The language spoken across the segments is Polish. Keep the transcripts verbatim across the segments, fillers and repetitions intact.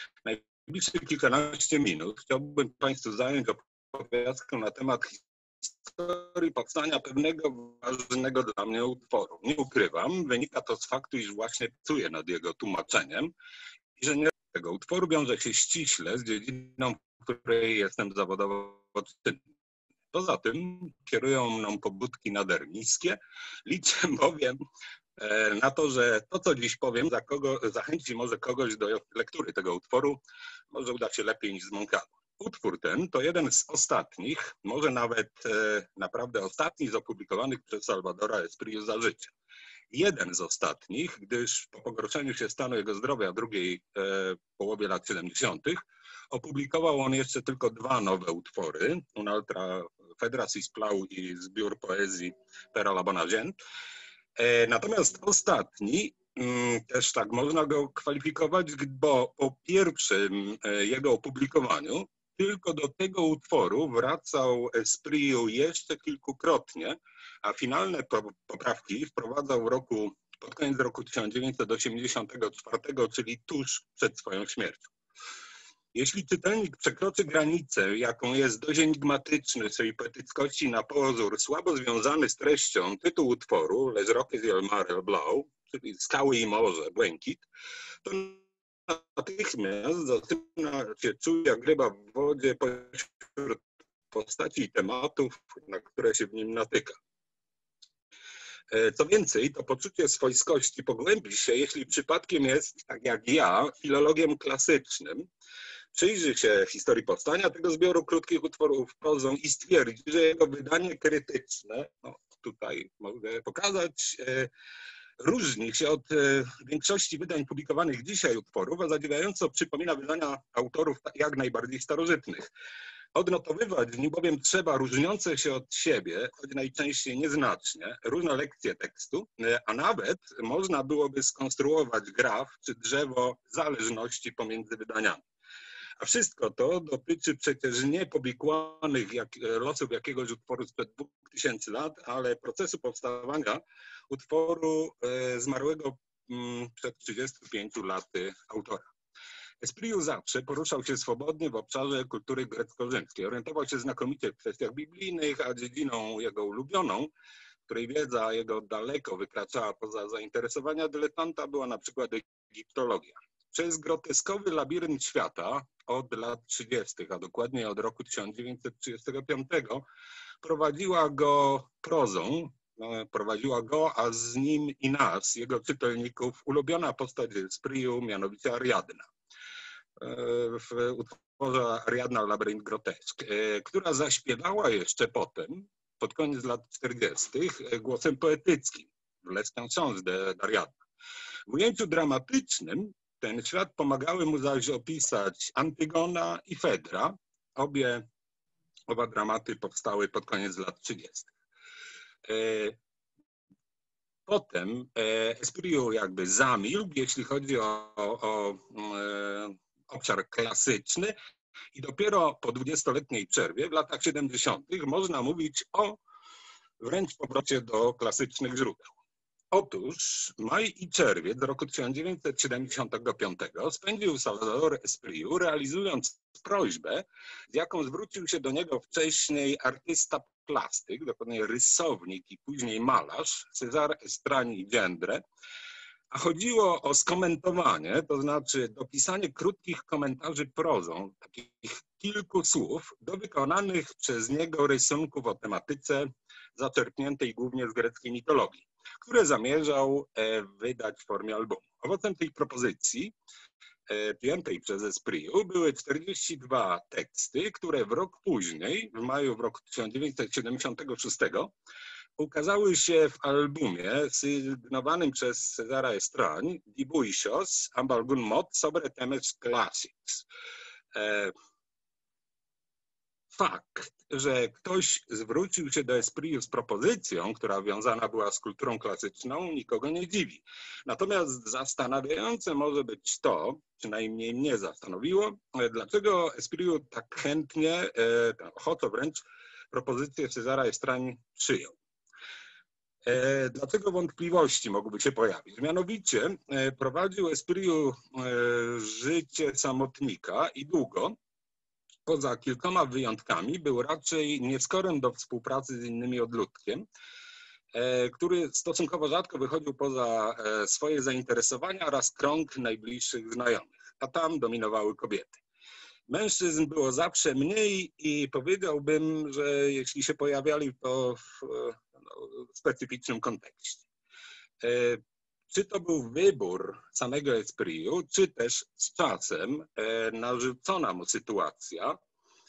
Najbliższe kilkanaście minut chciałbym Państwu zająć opowiastką na temat historii powstania pewnego ważnego dla mnie utworu. Nie ukrywam, wynika to z faktu, iż właśnie pracuję nad jego tłumaczeniem i że nie tego utworu wiąże się ściśle z dziedziną, w której jestem zawodowo czynny. Poza tym kierują mną pobudki nadermiskie. Liczę bowiem na to, że to, co dziś powiem, za kogo, zachęci może kogoś do lektury tego utworu, może uda się lepiej niż z Moncada. Utwór ten to jeden z ostatnich, może nawet e, naprawdę ostatni z opublikowanych przez Salvadora Espriu za życia. Jeden z ostatnich, gdyż po pogorszeniu się stanu jego zdrowia w drugiej e, połowie lat siedemdziesiątych opublikował on jeszcze tylko dwa nowe utwory, Un'altra Fedra si splau i zbiór poezji Per la bona gent. E, natomiast ostatni, mm, też tak można go kwalifikować, bo po pierwszym e, jego opublikowaniu tylko do tego utworu wracał Espriu jeszcze kilkukrotnie, a finalne poprawki wprowadzał w roku, pod koniec roku tysiąc dziewięćset osiemdziesiątego czwartego, czyli tuż przed swoją śmiercią. Jeśli czytelnik przekroczy granicę, jaką jest dość enigmatyczny w swojej poetyckości na pozór, słabo związany z treścią tytuł utworu, Les Roques i el Mar el Blau, czyli Skały i Morze, Błękit, to natychmiast zaczyna się czuć jak ryba w wodzie pośród postaci i tematów, na które się w nim natyka. Co więcej, to poczucie swojskości pogłębi się, jeśli przypadkiem jest, tak jak ja, filologiem klasycznym, przyjrzy się historii powstania tego zbioru krótkich utworów prozą i stwierdzi, że jego wydanie krytyczne, no tutaj mogę pokazać, różni się od większości wydań publikowanych dzisiaj utworów, a zadziwiająco przypomina wydania autorów jak najbardziej starożytnych. Odnotowywać w nim bowiem trzeba różniące się od siebie, choć najczęściej nieznacznie, różne lekcje tekstu, a nawet można byłoby skonstruować graf czy drzewo zależności pomiędzy wydaniami. A wszystko to dotyczy przecież nie powikłanych jak, losów jakiegoś utworu sprzed dwóch tysięcy lat, ale procesu powstawania utworu e, zmarłego m, przed trzydziestu pięciu laty autora. Espriu zawsze poruszał się swobodnie w obszarze kultury grecko-rzymskiej. Orientował się znakomicie w kwestiach biblijnych, a dziedziną jego ulubioną, której wiedza jego daleko wykraczała poza zainteresowania dyletanta, była na przykład egiptologia. Przez groteskowy labirynt świata od lat trzydziestych, a dokładnie od roku tysiąc dziewięćset trzydziestego piątego, prowadziła go prozą, prowadziła go, a z nim i nas, jego czytelników, ulubiona postać Espriu, mianowicie Ariadna. W utworze Ariadna Labyrinth Grotesque, która zaśpiewała jeszcze potem, pod koniec lat czterdziestych, głosem poetyckim, w Les Chansons d'Ariadna. W ujęciu dramatycznym ten świat pomagały mu zaś opisać Antygona i Fedra. Obie, oba dramaty powstały pod koniec lat trzydziestych. Potem Espriu jakby zamilkł, jeśli chodzi o, o, o obszar klasyczny i dopiero po dwudziestoletniej przerwie w latach siedemdziesiątych można mówić o wręcz powrocie do klasycznych źródeł. Otóż maj i czerwiec roku tysiąc dziewięćset siedemdziesiątego piątego spędził Salvador Espriu, realizując prośbę, z jaką zwrócił się do niego wcześniej artysta plastyk, dokładnie rysownik i później malarz César Estrań i Gendre, a chodziło o skomentowanie, to znaczy dopisanie krótkich komentarzy prozą, takich kilku słów, do wykonanych przez niego rysunków o tematyce zaczerpniętej głównie z greckiej mitologii, które zamierzał wydać w formie albumu. Owocem tej propozycji, przyjętej przez Espriu, były czterdzieści dwa teksty, które w rok później, w maju w roku tysiąc dziewięćset siedemdziesiątego szóstego, ukazały się w albumie sygnowanym przez Césara Estrań, Dibuixos amb algun mot sobre temes clàssics. Fakt, że ktoś zwrócił się do Espriu z propozycją, która wiązana była z kulturą klasyczną, nikogo nie dziwi. Natomiast zastanawiające może być to, przynajmniej mnie zastanowiło, dlaczego Espriu tak chętnie, ochoczo wręcz, propozycję Césara Estrań przyjął. Dlaczego wątpliwości mogłyby się pojawić? Mianowicie prowadził Espriu życie samotnika i długo, poza kilkoma wyjątkami, był raczej nieskorym do współpracy z innymi odludkiem, który stosunkowo rzadko wychodził poza swoje zainteresowania oraz krąg najbliższych znajomych, a tam dominowały kobiety. Mężczyzn było zawsze mniej i powiedziałbym, że jeśli się pojawiali, to w no, specyficznym kontekście. Czy to był wybór samego Espriu, czy też z czasem narzucona mu sytuacja,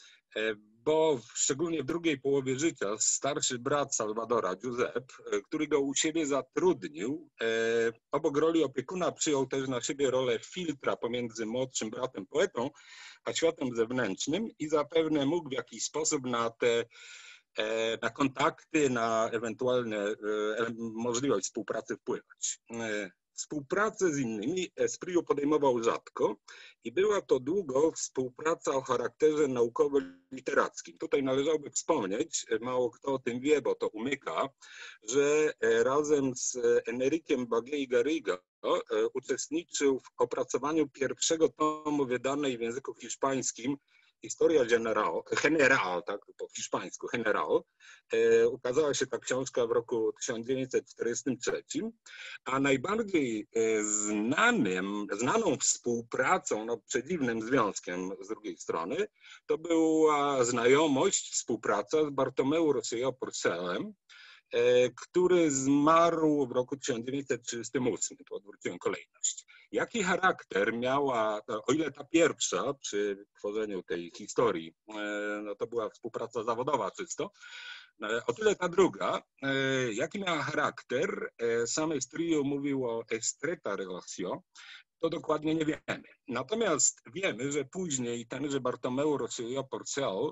bo szczególnie w drugiej połowie życia starszy brat Salvadora, Giuseppe, który go u siebie zatrudnił, obok roli opiekuna przyjął też na siebie rolę filtra pomiędzy młodszym bratem poetą a światem zewnętrznym i zapewne mógł w jakiś sposób na te na kontakty, na ewentualne możliwość współpracy wpływać. Współpracę z innymi Espriu podejmował rzadko i była to długo współpraca o charakterze naukowo-literackim. Tutaj należałoby wspomnieć, mało kto o tym wie, bo to umyka, że razem z Enriquem Bagué Garriga uczestniczył w opracowaniu pierwszego tomu wydanej w języku hiszpańskim Historia General, General, tak po hiszpańsku, General. E, ukazała się ta książka w roku tysiąc dziewięćset czterdziestym trzecim, a najbardziej znanym, znaną współpracą, no przedziwnym związkiem z drugiej strony, to była znajomość, współpraca z Bartomeu Rosselló Porcellem, e, który zmarł w roku tysiąc dziewięćset trzydziestym ósmym, tu odwróciłem kolejność. Jaki charakter miała, o ile ta pierwsza przy tworzeniu tej historii, no to była współpraca zawodowa czysto, o tyle ta druga, jaki miała charakter, sam Espriu mówił o estreta relación, to dokładnie nie wiemy. Natomiast wiemy, że później tenże Bartomeu Rosselló Porcel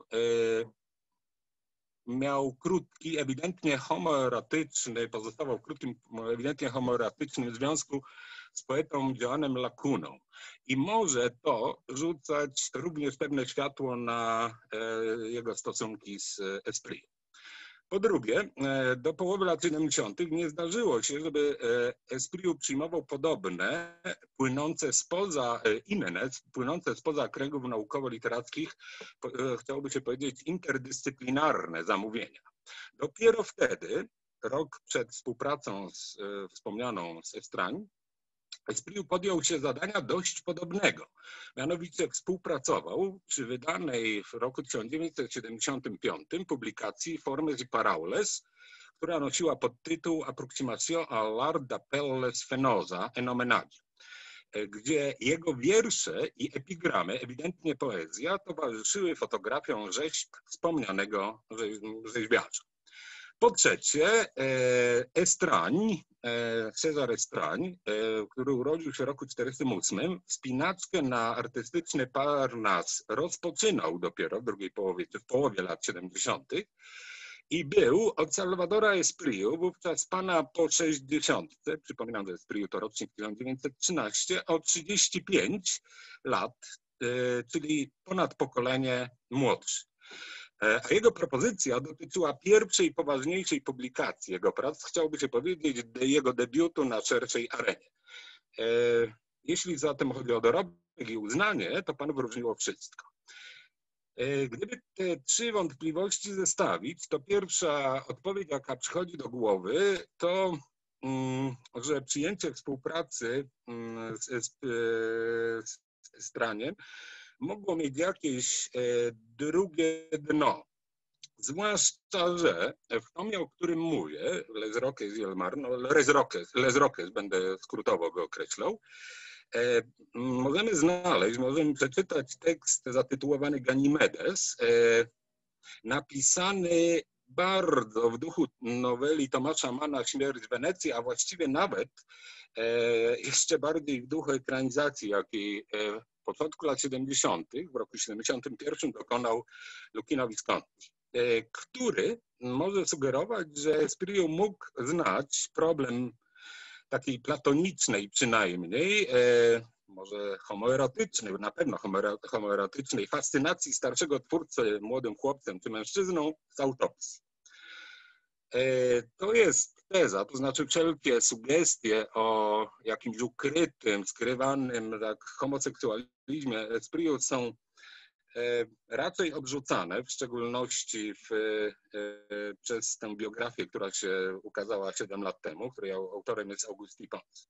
miał krótki, ewidentnie homoerotyczny, pozostawał w krótkim, ewidentnie homoerotycznym związku z poetą Joanem Lacuną. I może to rzucać również pewne światło na jego stosunki z Espriu. Po drugie, do połowy lat siedemdziesiątych nie zdarzyło się, żeby Espriu przyjmował podobne, płynące spoza, inne, płynące spoza kręgów naukowo-literackich, chciałoby się powiedzieć, interdyscyplinarne zamówienia. Dopiero wtedy, rok przed współpracą z, wspomnianą z Estrań, Espriu podjął się zadania dość podobnego. Mianowicie współpracował przy wydanej w roku tysiąc dziewięćset siedemdziesiątym piątym publikacji Formes y Paraules, która nosiła podtytuł Approximación a l'art d'apelles Fenosa en homenage, gdzie jego wiersze i epigramy, ewidentnie poezja, towarzyszyły fotografiom rzeźb wspomnianego rzeźbiarza. Po trzecie, Estrań, César Estrań, który urodził się w roku czterdziestym ósmym, wspinaczkę na artystyczny Parnas rozpoczynał dopiero w drugiej połowie, czy w połowie lat siedemdziesiątych i był od Salvadora Espriu, wówczas pana po sześćdziesiątce, przypominam, że Espriu to rocznik tysiąc dziewięćset trzynaście, o trzydzieści pięć lat, czyli ponad pokolenie młodszy. A jego propozycja dotyczyła pierwszej poważniejszej publikacji jego prac, chciałoby się powiedzieć, jego debiutu na szerszej arenie. Jeśli zatem chodzi o dorobek i uznanie, to panu wyróżniło wszystko. Gdyby te trzy wątpliwości zestawić, to pierwsza odpowiedź, jaka przychodzi do głowy, to, że przyjęcie współpracy z, z, z Estraniem mogło mieć jakieś drugie dno. Zwłaszcza, że w tomie, o którym mówię, Les Roques i el Mar, no Les Roques, Les Roques, będę skrótowo go określał, możemy znaleźć, możemy przeczytać tekst zatytułowany Ganimedes, napisany bardzo w duchu noweli Tomasza Manna Śmierć w Wenecji, a właściwie nawet jeszcze bardziej w duchu ekranizacji, jakiej w początku lat siedemdziesiątych, w roku siedemdziesiątym pierwszym dokonał Luchino Visconti, który może sugerować, że Espriu mógł znać problem takiej platonicznej przynajmniej, może homoerotycznej, na pewno homoerotycznej fascynacji starszego twórcy młodym chłopcem czy mężczyzną z autopsji. To jest teza, to znaczy wszelkie sugestie o jakimś ukrytym, skrywanym tak, homoseksualizmie Espriu są raczej odrzucane, w szczególności w, przez tę biografię, która się ukazała siedem lat temu, której autorem jest Auguste Pons.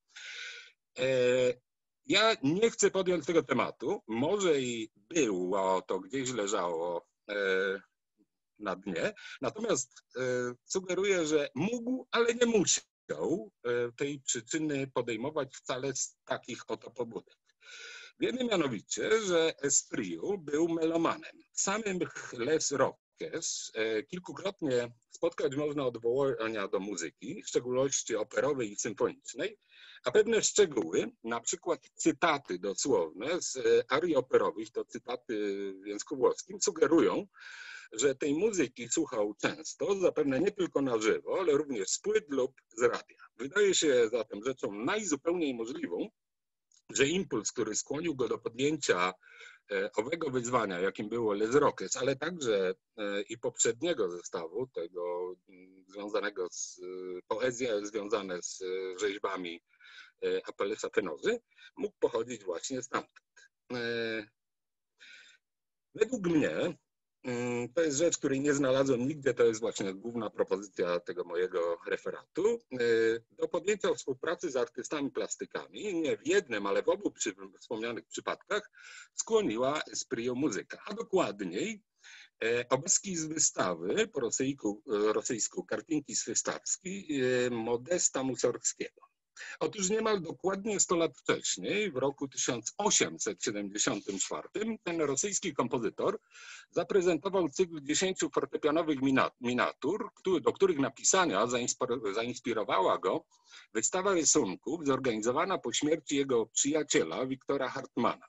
Ja nie chcę podjąć tego tematu, może i było to gdzieś leżało na dnie, natomiast sugeruję, że mógł, ale nie musiał tej przyczyny podejmować wcale z takich oto pobudek. Wiemy mianowicie, że Espriu był melomanem. Samym Les Roques kilkukrotnie spotkać można odwołania do muzyki, w szczególności operowej i symfonicznej, a pewne szczegóły, na przykład cytaty dosłowne z arii operowych, to cytaty w języku włoskim, sugerują, że tej muzyki słuchał często, zapewne nie tylko na żywo, ale również z płyt lub z radia. Wydaje się zatem rzeczą najzupełniej możliwą, że impuls, który skłonił go do podjęcia owego wyzwania, jakim było Les Roques, ale także i poprzedniego zestawu, tego związanego z poezją, związane z rzeźbami Apellesa Fenozy, mógł pochodzić właśnie stamtąd. Według mnie, to jest rzecz, której nie znalazłem nigdzie, to jest właśnie główna propozycja tego mojego referatu, do podjęcia współpracy z artystami plastykami, nie w jednym, ale w obu przy, wspomnianych przypadkach skłoniła Espriu muzyka, a dokładniej obrazki z wystawy po rosyjsku, rosyjsku Kartinki z Wystawski Modesta Mussorgskiego. Otóż niemal dokładnie sto lat wcześniej, w roku tysiąc osiemset siedemdziesiątym czwartym, ten rosyjski kompozytor zaprezentował cykl dziesięciu fortepianowych miniatur, do których napisania zainspirowała go wystawa rysunków zorganizowana po śmierci jego przyjaciela Wiktora Hartmana.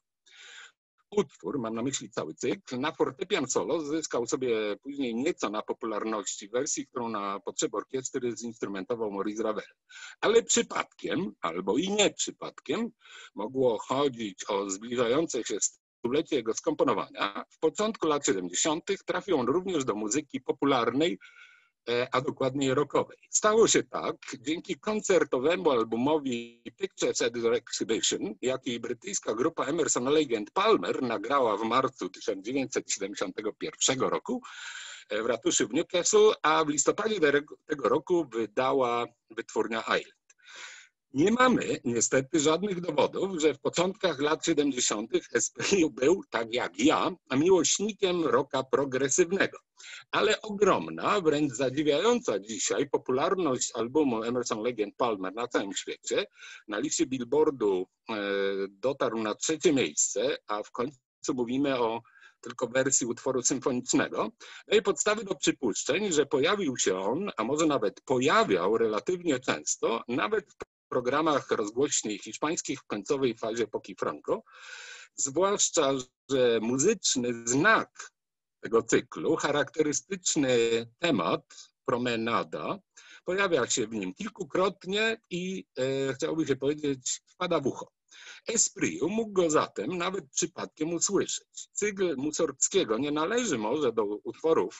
Utwór, mam na myśli cały cykl, na fortepian solo zyskał sobie później nieco na popularności w wersji, którą na potrzeby orkiestry zinstrumentował Maurice Ravel. Ale przypadkiem, albo i nie przypadkiem, mogło chodzić o zbliżające się stulecie jego skomponowania. W początku lat siedemdziesiątych trafił on również do muzyki popularnej, a dokładniej rockowej. Stało się tak dzięki koncertowemu albumowi Pictures at the Exhibition, jaki brytyjska grupa Emerson, Lake and Palmer nagrała w marcu tysiąc dziewięćset siedemdziesiątego pierwszego roku w ratuszy w Newcastle, a w listopadzie tego roku wydała wytwórnia Island. Nie mamy niestety żadnych dowodów, że w początkach lat siedemdziesiątych Espriu był, tak jak ja, miłośnikiem rocka progresywnego. Ale ogromna, wręcz zadziwiająca dzisiaj popularność albumu Emerson, Lake and Palmer na całym świecie, na liście Billboardu dotarł na trzecie miejsce, a w końcu mówimy o tylko wersji utworu symfonicznego, daje podstawy do przypuszczeń, że pojawił się on, a może nawet pojawiał relatywnie często, nawet w programach rozgłośni hiszpańskich w końcowej fazie epoki Franco, zwłaszcza, że muzyczny znak tego cyklu, charakterystyczny temat promenada, pojawia się w nim kilkukrotnie i e, chciałoby się powiedzieć, wpada w ucho. Espriu mógł go zatem nawet przypadkiem usłyszeć. Cykl Mussorgskiego nie należy może do utworów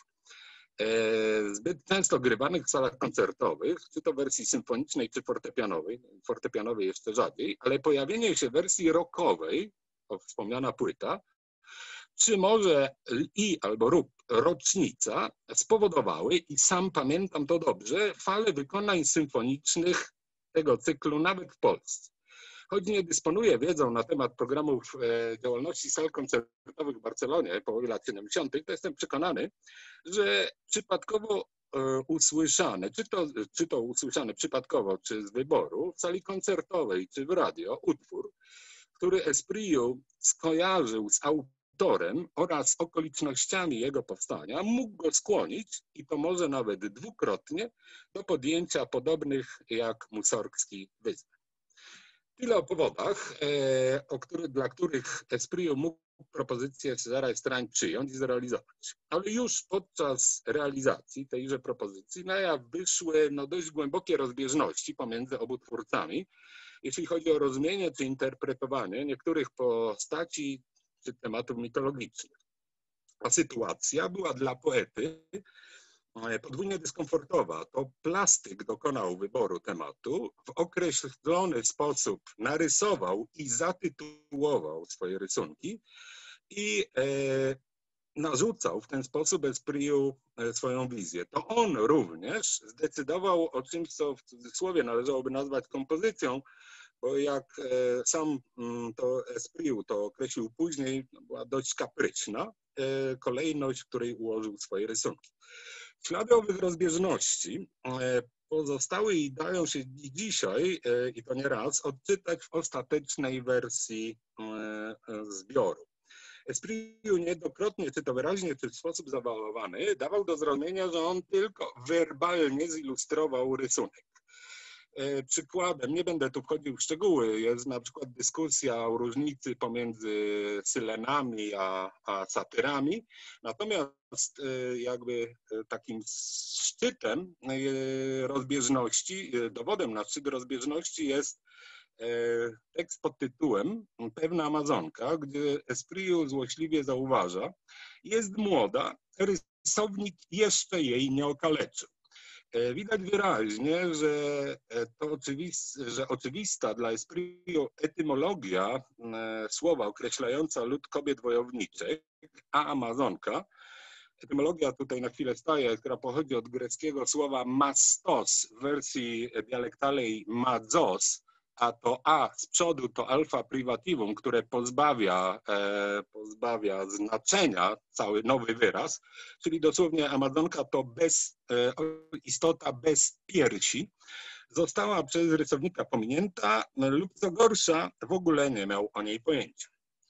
zbyt często grywanych w salach koncertowych, czy to wersji symfonicznej, czy fortepianowej, fortepianowej jeszcze rzadziej, ale pojawienie się wersji rockowej, o wspomniana płyta, czy może i albo rób rocznica spowodowały, i sam pamiętam to dobrze, falę wykonań symfonicznych tego cyklu nawet w Polsce. Choć nie dysponuję wiedzą na temat programów działalności sal koncertowych w Barcelonie połowy lat siedemdziesiątych, to jestem przekonany, że przypadkowo usłyszane, czy to, czy to usłyszane przypadkowo, czy z wyboru, w sali koncertowej, czy w radio, utwór, który Espriu skojarzył z autorem oraz okolicznościami jego powstania, mógł go skłonić, i to może nawet dwukrotnie, do podjęcia podobnych jak Mussorgski wyzwań. Tyle o powodach, o który, dla których Espriu mógł propozycję Cezara Estrań przyjąć i zrealizować. Ale już podczas realizacji tejże propozycji na jaw wyszły no, dość głębokie rozbieżności pomiędzy obu twórcami, jeśli chodzi o rozumienie czy interpretowanie niektórych postaci czy tematów mitologicznych. A sytuacja była dla poety podwójnie dyskomfortowa. To plastyk dokonał wyboru tematu, w określony sposób narysował i zatytułował swoje rysunki i narzucał w ten sposób Espriu swoją wizję. To on również zdecydował o czymś, co w cudzysłowie należałoby nazwać kompozycją, bo jak sam to Espriu to określił później, była dość kapryśna kolejność, w której ułożył swoje rysunki. Ślady owych rozbieżności pozostały i dają się dzisiaj, i to nie raz, odczytać w ostatecznej wersji zbioru. Espriu niejednokrotnie, czy to wyraźnie, czy w sposób zawalowany, dawał do zrozumienia, że on tylko werbalnie zilustrował rysunek. Przykładem, nie będę tu wchodził w szczegóły, jest na przykład dyskusja o różnicy pomiędzy sylenami a, a satyrami, natomiast jakby takim szczytem rozbieżności, dowodem na szczyt rozbieżności jest tekst pod tytułem Pewna Amazonka, gdzie Espriu złośliwie zauważa: jest młoda, rysownik jeszcze jej nie okaleczył. Widać wyraźnie, że to oczywista, że oczywista dla Espriu etymologia słowa określająca lud kobiet wojowniczych, a Amazonka, etymologia tutaj na chwilę staje, która pochodzi od greckiego słowa mastos w wersji dialektalnej madzos, a to a z przodu to alfa privativum, które pozbawia, e, pozbawia znaczenia cały nowy wyraz, czyli dosłownie Amazonka to bez, e, istota bez piersi, została przez rysownika pominięta lub co gorsza w ogóle nie miał o niej pojęcia.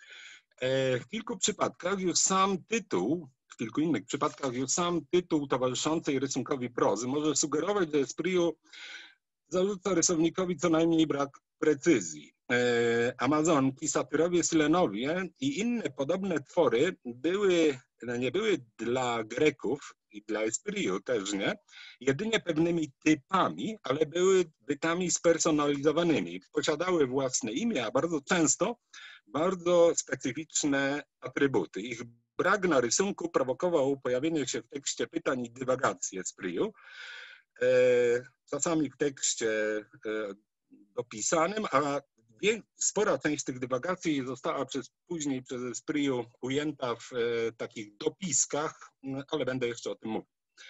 E, w kilku przypadkach już sam tytuł, w kilku innych przypadkach już sam tytuł towarzyszącej rysunkowi prozy może sugerować, że Espriu zarzuca rysownikowi co najmniej brak precyzji. Amazonki, satyrowie, sylenowie i inne podobne twory były, nie były dla Greków i dla Espriu też nie, jedynie pewnymi typami, ale były bytami spersonalizowanymi. Posiadały własne imię, a bardzo często bardzo specyficzne atrybuty. Ich brak na rysunku prowokował pojawienie się w tekście pytań i dywagacji Espriu. Czasami w tekście dopisanym, a spora część tych dywagacji została przez, później przez Espriu ujęta w takich dopiskach, ale będę jeszcze o tym mówił.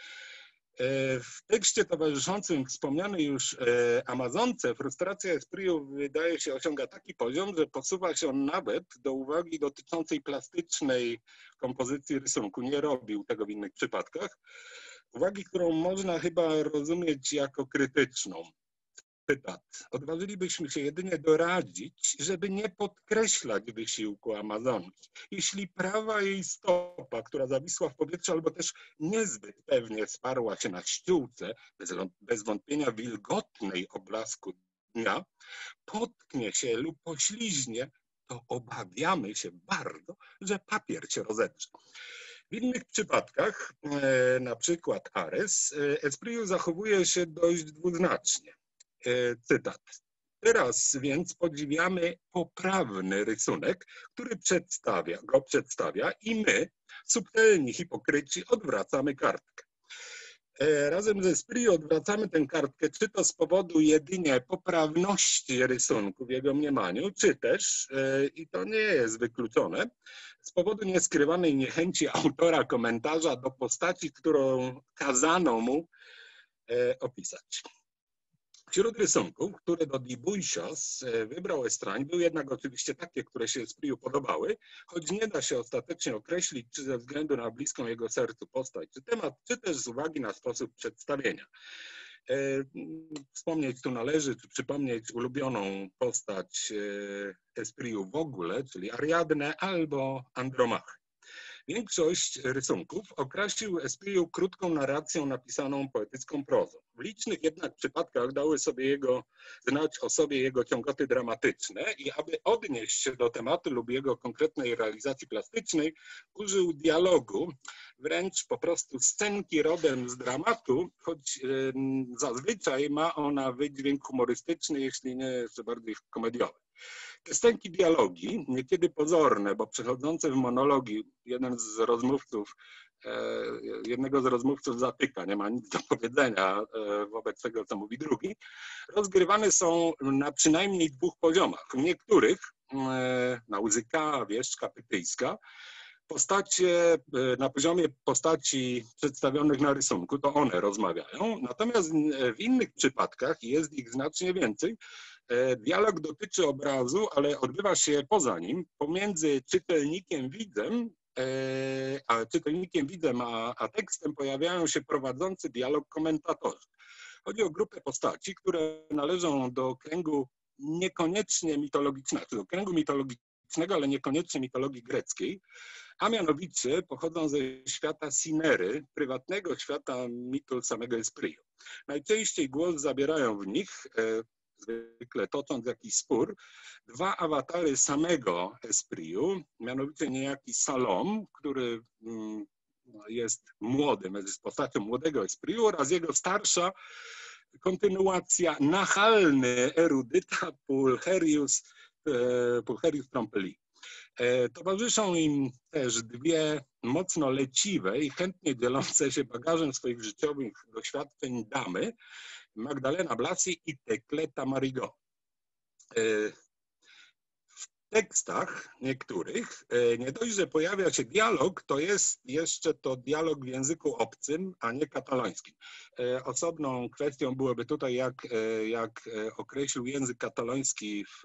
W tekście towarzyszącym wspomnianej już Amazonce frustracja Espriu wydaje się osiąga taki poziom, że posuwa się on nawet do uwagi dotyczącej plastycznej kompozycji rysunku. Nie robił tego w innych przypadkach. Uwagi, którą można chyba rozumieć jako krytyczną. Cytat. Odważylibyśmy się jedynie doradzić, żeby nie podkreślać wysiłku Amazonki. Jeśli prawa jej stopa, która zawisła w powietrzu albo też niezbyt pewnie sparła się na ściółce, bez, bez wątpienia wilgotnej oblasku dnia, potknie się lub pośliźnie, to obawiamy się bardzo, że papier się rozedrze. W innych przypadkach, na przykład Ares, Espriu zachowuje się dość dwuznacznie. Cytat. Teraz więc podziwiamy poprawny rysunek, który przedstawia, go przedstawia i my, subtelni hipokryci, odwracamy kartkę. Razem ze Espriu odwracamy tę kartkę, czy to z powodu jedynie poprawności rysunku w jego mniemaniu, czy też, i to nie jest wykluczone, z powodu nieskrywanej niechęci autora komentarza do postaci, którą kazano mu opisać. Wśród rysunków, które do Dibujsios wybrał Estrań, były jednak oczywiście takie, które się Espriu podobały, choć nie da się ostatecznie określić, czy ze względu na bliską jego sercu postać, czy temat, czy też z uwagi na sposób przedstawienia. Wspomnieć tu należy, czy przypomnieć ulubioną postać Espriu w ogóle, czyli Ariadnę albo Andromachę. Większość rysunków okrasił Espriu krótką narracją napisaną poetycką prozą. W licznych jednak przypadkach dały sobie jego, znać o sobie jego ciągoty dramatyczne i aby odnieść się do tematu lub jego konkretnej realizacji plastycznej, użył dialogu, wręcz po prostu scenki rodem z dramatu, choć yy, zazwyczaj ma ona wydźwięk humorystyczny, jeśli nie jeszcze bardziej komediowy. Te scenki dialogi, niekiedy pozorne, bo przechodzące w monologi, jeden z rozmówców jednego z rozmówców zatyka, nie ma nic do powiedzenia wobec tego, co mówi drugi, rozgrywane są na przynajmniej dwóch poziomach. W niektórych, na Łzyka, Wieszczka, Pytyjska, postacie, na poziomie postaci przedstawionych na rysunku, to one rozmawiają, natomiast w innych przypadkach, jest ich znacznie więcej, dialog dotyczy obrazu, ale odbywa się poza nim, pomiędzy czytelnikiem, widzem, a czytelnikiem, widzem, a, a tekstem pojawiają się prowadzący dialog komentatorzy. Chodzi o grupę postaci, które należą do kręgu niekoniecznie mitologicznego, do kręgu mitologicznego, ale niekoniecznie mitologii greckiej, a mianowicie pochodzą ze świata Sinery, prywatnego świata mitu samego Espriu. Najczęściej głos zabierają w nich, zwykle tocząc jakiś spór, dwa awatary samego Espriu, mianowicie niejaki Salom, który jest młodym, jest postacią młodego Espriu, oraz jego starsza kontynuacja, nachalny erudyta Pulcherius, Pulcherius Trompeli. Towarzyszą im też dwie mocno leciwe i chętnie dzielące się bagażem swoich życiowych doświadczeń damy, Magdalena Blasi i Tecleta Marigot. W tekstach niektórych nie dość, że pojawia się dialog, to jest jeszcze to dialog w języku obcym, a nie katalońskim. Osobną kwestią byłoby tutaj, jak, jak określił język kataloński w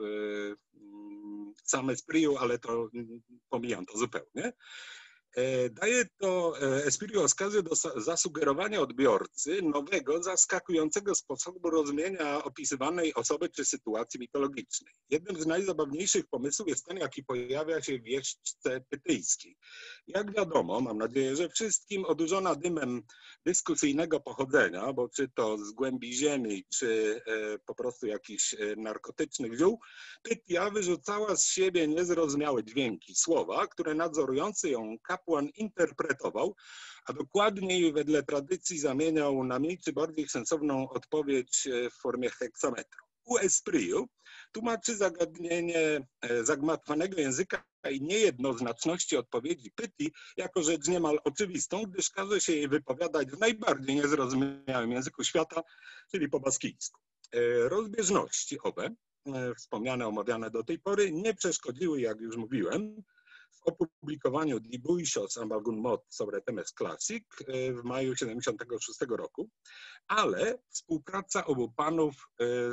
sam Espriu, ale to pomijam to zupełnie. Daje to Espriu okazję do zasugerowania odbiorcy nowego, zaskakującego sposobu rozumienia opisywanej osoby czy sytuacji mitologicznej. Jednym z najzabawniejszych pomysłów jest ten, jaki pojawia się w Wieszczce Pytyjskiej. Jak wiadomo, mam nadzieję, że wszystkim, odurzona dymem dyskusyjnego pochodzenia, bo czy to z głębi ziemi, czy po prostu jakichś narkotycznych ziół, Pytia wyrzucała z siebie niezrozumiałe dźwięki, słowa, które nadzorujący ją kapłan interpretował, a dokładniej wedle tradycji zamieniał na mniej czy bardziej sensowną odpowiedź w formie heksametru. U Espriu tłumaczy zagadnienie zagmatwanego języka i niejednoznaczności odpowiedzi Pytii jako rzecz niemal oczywistą, gdyż każe się jej wypowiadać w najbardziej niezrozumiałym języku świata, czyli po baskijsku. Rozbieżności owe, wspomniane, omawiane do tej pory, nie przeszkodziły, jak już mówiłem, w opublikowaniu Dibuisios Ambagun Mod sobre temes Classic w maju siedemdziesiątego szóstego roku, ale współpraca obu panów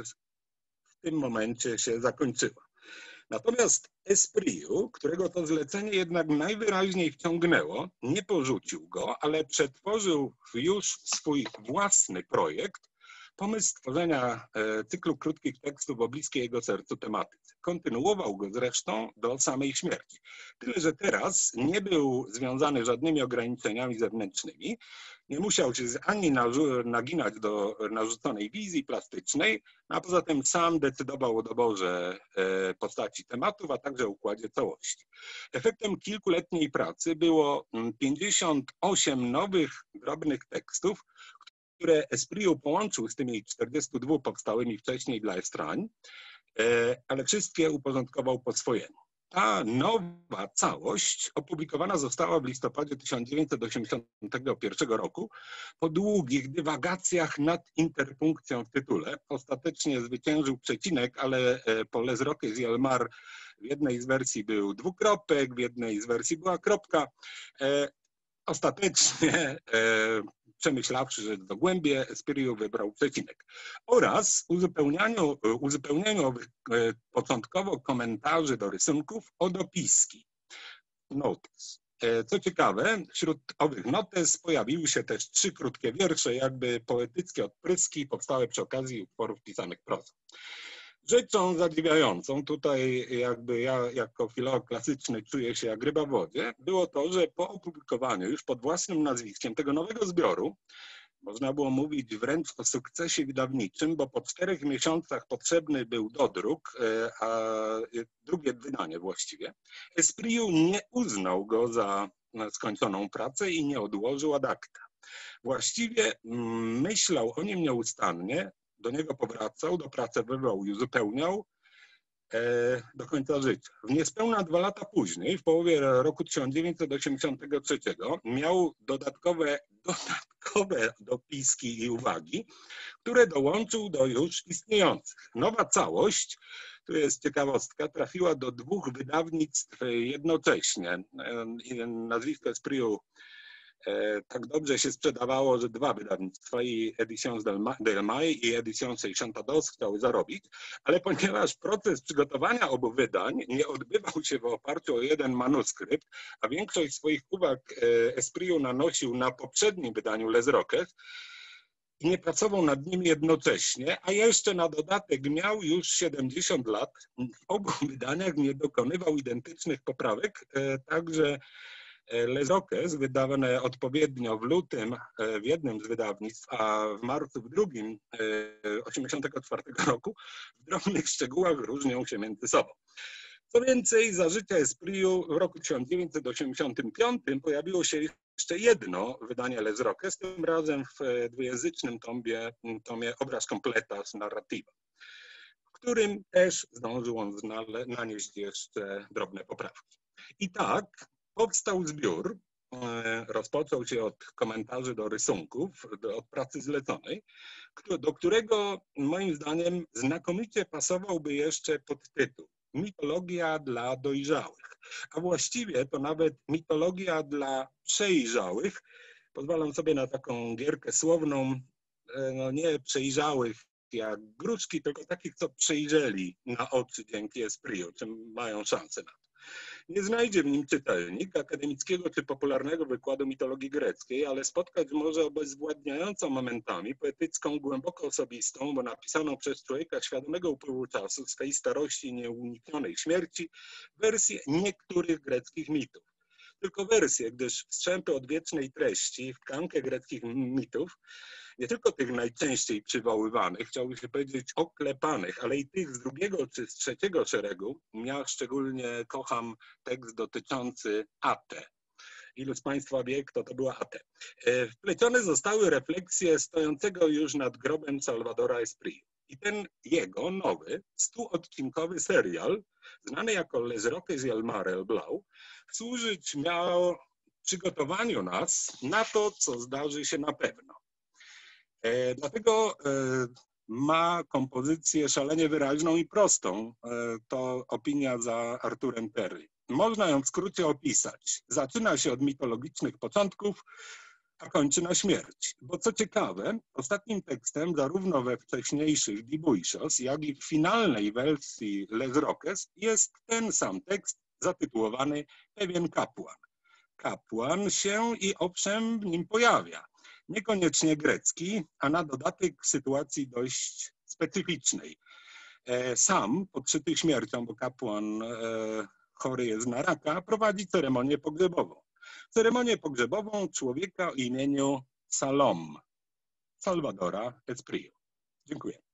w tym momencie się zakończyła. Natomiast Espriu, którego to zlecenie jednak najwyraźniej wciągnęło, nie porzucił go, ale przetworzył w już swój własny projekt, pomysł stworzenia cyklu krótkich tekstów o bliskiej jego sercu tematyce. Kontynuował go zresztą do samej śmierci. Tyle, że teraz nie był związany żadnymi ograniczeniami zewnętrznymi, nie musiał się ani naginać do narzuconej wizji plastycznej, a poza tym sam decydował o doborze postaci tematów, a także układzie całości. Efektem kilkuletniej pracy było pięćdziesiąt osiem nowych, drobnych tekstów, które Espriu połączył z tymi czterdziestu dwoma powstałymi wcześniej dla Estrań, ale wszystkie uporządkował po swojemu. Ta nowa całość opublikowana została w listopadzie tysiąc dziewięćset osiemdziesiątego pierwszego roku po długich dywagacjach nad interpunkcją w tytule. Ostatecznie zwyciężył przecinek, ale po Les Roques i El Mar w jednej z wersji był dwukropek, w jednej z wersji była kropka. Ostatecznie przemyślawszy rzecz dogłębnie, Espriu wybrał przecinek. Oraz uzupełnianiu, uzupełnianiu owych początkowo komentarzy do rysunków o dopiski. Notes. Co ciekawe, wśród owych notes pojawiły się też trzy krótkie wiersze, jakby poetyckie odpryski powstałe przy okazji utworów pisanych prozą. Rzeczą zadziwiającą, tutaj jakby ja jako filolog klasyczny czuję się jak ryba w wodzie, było to, że po opublikowaniu już pod własnym nazwiskiem tego nowego zbioru, można było mówić wręcz o sukcesie wydawniczym, bo po czterech miesiącach potrzebny był dodruk, a drugie wydanie właściwie, Espriu nie uznał go za skończoną pracę i nie odłożył ad acta. Właściwie myślał o nim nieustannie, do niego powracał, dopracowywał i uzupełniał, do końca życia. W niespełna dwa lata później, w połowie roku tysiąc dziewięćset osiemdziesiątego trzeciego, miał dodatkowe, dodatkowe dopiski i uwagi, które dołączył do już istniejących. Nowa całość, tu jest ciekawostka, trafiła do dwóch wydawnictw jednocześnie. Nazwisko Espriu tak dobrze się sprzedawało, że dwa wydawnictwa, i Editions del May i Editions sześćdziesiąt chciały zarobić, ale ponieważ proces przygotowania obu wydań nie odbywał się w oparciu o jeden manuskrypt, a większość swoich uwag Espriu nanosił na poprzednim wydaniu Les Roques i nie pracował nad nimi jednocześnie, a jeszcze na dodatek miał już siedemdziesiąt lat, w obu wydaniach nie dokonywał identycznych poprawek, także Les Roques, wydawane odpowiednio w lutym w jednym z wydawnictw, a w marcu w drugim osiemdziesiątego czwartego roku, w drobnych szczegółach różnią się między sobą. Co więcej, za życia Espriu w roku tysiąc dziewięćset osiemdziesiątym piątym pojawiło się jeszcze jedno wydanie Les Roques, tym razem w dwujęzycznym tomie, tomie Obraz Completas Narrativa, w którym też zdążył on nanieść jeszcze drobne poprawki. I tak powstał zbiór, rozpoczął się od komentarzy do rysunków, od pracy zleconej, do którego moim zdaniem znakomicie pasowałby jeszcze podtytuł Mitologia dla dojrzałych, a właściwie to nawet mitologia dla przejrzałych. Pozwalam sobie na taką gierkę słowną, no nie przejrzałych jak gruszki, tylko takich, co przejrzeli na oczy dzięki Espriu, czym mają szansę na to. Nie znajdzie w nim czytelnik akademickiego czy popularnego wykładu mitologii greckiej, ale spotkać może obezwładniającą momentami poetycką, głęboko osobistą, bo napisaną przez człowieka świadomego upływu czasu, swej starości i nieuniknionej śmierci, wersję niektórych greckich mitów. Tylko wersje, gdyż wstrzępy odwiecznej treści w tkankę greckich mitów, nie tylko tych najczęściej przywoływanych, chciałby się powiedzieć oklepanych, ale i tych z drugiego czy z trzeciego szeregu, ja szczególnie kocham tekst dotyczący Ate. Ilu z Państwa wie, kto to była Ate? Wplecione zostały refleksje stojącego już nad grobem Salvadora Espriu. I ten jego nowy, stuodcinkowy serial, znany jako Les Roques i el Mar el Blau, służyć miał przygotowaniu nas na to, co zdarzy się na pewno. E, dlatego e, ma kompozycję szalenie wyraźną i prostą. E, to opinia za Arturem Perry. Można ją w skrócie opisać. Zaczyna się od mitologicznych początków, a kończy na śmierć. Bo co ciekawe, ostatnim tekstem zarówno we wcześniejszych Dibuixos, jak i w finalnej wersji Les Roques jest ten sam tekst zatytułowany Pewien kapłan. Kapłan się i owszem w nim pojawia. Niekoniecznie grecki, a na dodatek w sytuacji dość specyficznej. Sam, podszyty śmiercią, bo kapłan chory jest na raka, prowadzi ceremonię pogrzebową. Ceremonię pogrzebową człowieka o imieniu Salom, Salvadora Espriu. Dziękuję.